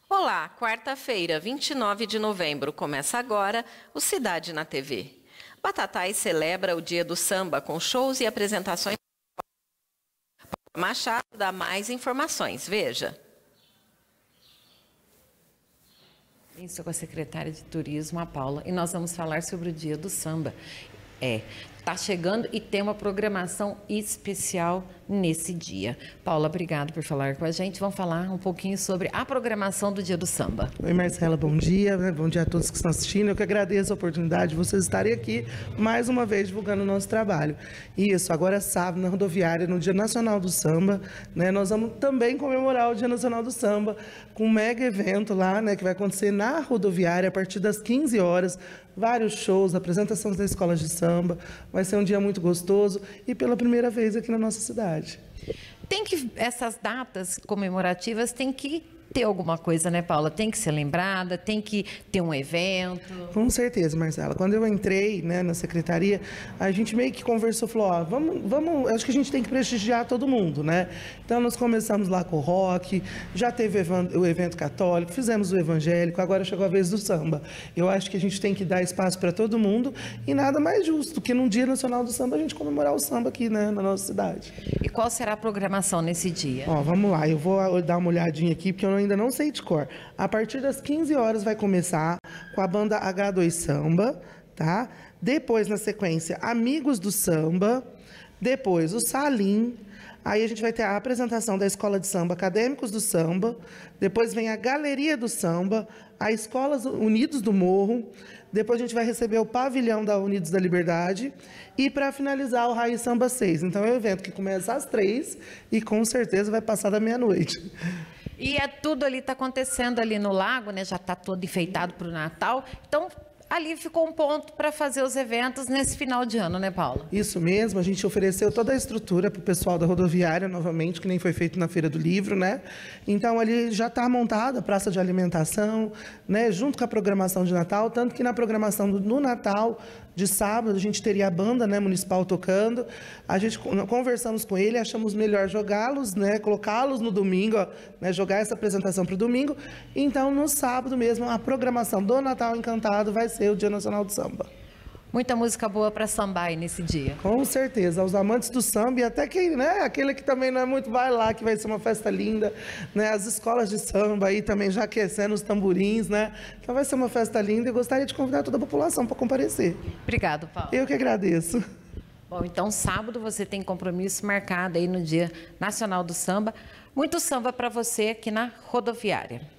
Olá, quarta-feira, 29 de novembro, começa agora o Cidade na TV. Batatais celebra o Dia do Samba com shows e apresentações. Machado dá mais informações, veja. Estou com a secretária de Turismo, a Paula, e nós vamos falar sobre o Dia do Samba. Tá chegando e tem uma programação especial nesse dia. Paula, obrigado por falar com a gente. Vamos falar um pouquinho sobre a programação do Dia do Samba. Oi, Marcela, bom dia. Bom dia a todos que estão assistindo. Eu que agradeço a oportunidade de vocês estarem aqui mais uma vez divulgando o nosso trabalho. Isso, agora sábado, na rodoviária, no Dia Nacional do Samba, né, nós vamos também comemorar o Dia Nacional do Samba com um mega evento lá, né, que vai acontecer na rodoviária a partir das 15 horas. Vários shows, apresentações da escola de samba. Vai ser um dia muito gostoso e pela primeira vez aqui na nossa cidade. Essas datas comemorativas tem que ter alguma coisa, né, Paula? Tem que ser lembrada, tem que ter um evento. Com certeza, Marcela. Quando eu entrei, né, na secretaria, a gente meio que conversou, falou, ó, vamos, acho que a gente tem que prestigiar todo mundo, né? Então nós começamos lá com o rock, já teve o evento católico, fizemos o evangélico, agora chegou a vez do samba. Eu acho que a gente tem que dar espaço para todo mundo e nada mais justo que num Dia Nacional do Samba a gente comemorar o samba aqui, né, na nossa cidade. E qual será a programação nesse dia? Ó, vamos lá, eu vou dar uma olhadinha aqui, porque eu ainda não sei de cor. A partir das 15 horas vai começar com a banda H2 Samba, tá? Depois, na sequência, Amigos do Samba. Depois, o Salim. Aí a gente vai ter a apresentação da Escola de Samba Acadêmicos do Samba. Depois vem a Galeria do Samba, a Escola Unidos do Morro. Depois a gente vai receber o pavilhão da Unidos da Liberdade. E para finalizar, o Raiz Samba 6. Então é um evento que começa às 3 e com certeza vai passar da meia-noite. E tudo ali está acontecendo ali no lago, né? Já está todo enfeitado para o Natal. Então, ali ficou um ponto para fazer os eventos nesse final de ano, né, Paula? Isso mesmo, a gente ofereceu toda a estrutura para o pessoal da rodoviária, novamente, que nem foi feito na Feira do Livro, né? Então, ali já está montada a praça de alimentação, né? Junto com a programação de Natal, tanto que na programação no Natal, de sábado, a gente teria a banda, né, municipal tocando. A gente conversamos com ele, achamos melhor jogá-los, né, colocá-los no domingo, ó, né, jogar essa apresentação para o domingo. Então, no sábado mesmo, a programação do Natal Encantado vai ser o Dia Nacional do Samba. Muita música boa para sambar aí nesse dia. Com certeza, aos amantes do samba e até quem, né, aquele que também não é muito, vai lá, que vai ser uma festa linda, né, as escolas de samba aí também já aquecendo os tamborins, né, então vai ser uma festa linda e gostaria de convidar toda a população para comparecer. Obrigado, Paulo. Eu que agradeço. Bom, então sábado você tem compromisso marcado aí no Dia Nacional do Samba. Muito samba para você aqui na rodoviária.